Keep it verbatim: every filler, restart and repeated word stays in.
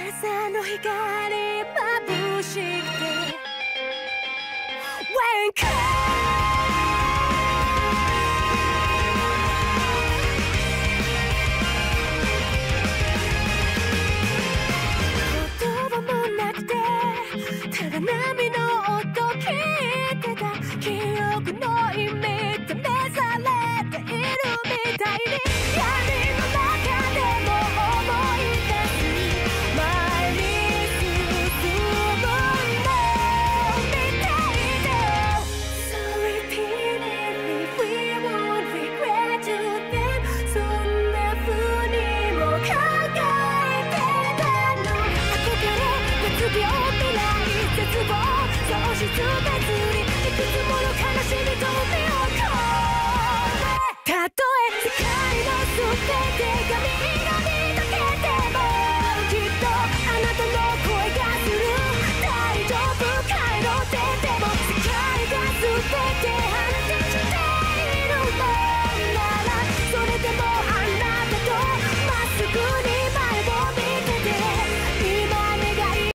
朝の光眩しくて Wake up 言葉もなくてただ波の音聞いてた記憶の意味試されているみたいに闇の中でも思い出す前に進むのみたいで So repeatedly we won't regret you then そんな風にも考えてたの憧れ熱病未来絶望喪失別にいくつもの悲しみと目を込めたとえ世界の全てがみんなに溶けてもきっとあなたの声がする大丈夫帰ろうってでも世界が全て